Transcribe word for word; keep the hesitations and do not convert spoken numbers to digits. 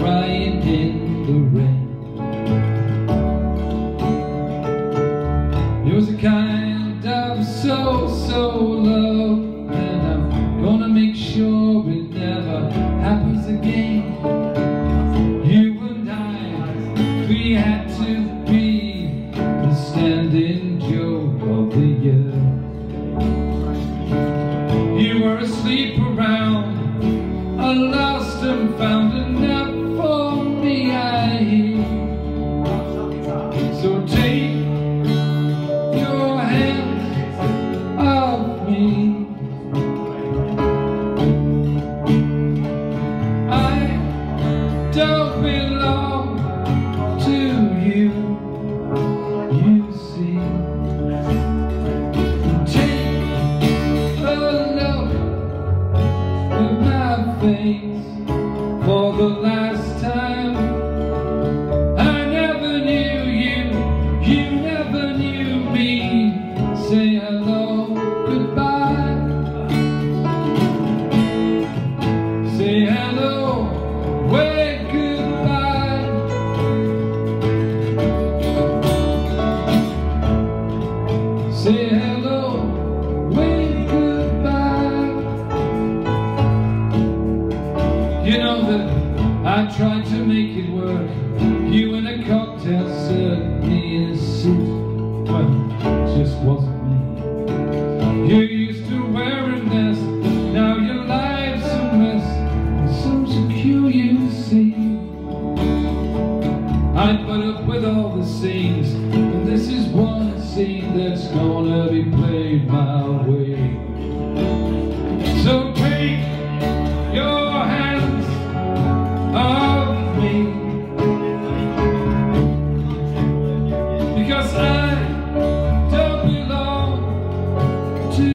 crying in the rain. It was a kind of so, so love, and I'm gonna make sure it never happens again. You and I, we had to be the standing joke of the year. You were asleep around, a lost and found enough for me, I hear. So take your hands off me. I don't belong to you, you see. Take a look at my face for the last time. I never knew you, you never knew me. Say hello, goodbye. Say hello, wave goodbye. Say hello, wave goodbye. You know that I tried to make it work. You in a cocktail served me in a suit. Well, it just wasn't me. You used to wear a nest, now your life's a mess, and so secure you see. I put up with all the scenes, and this is one scene that's gone.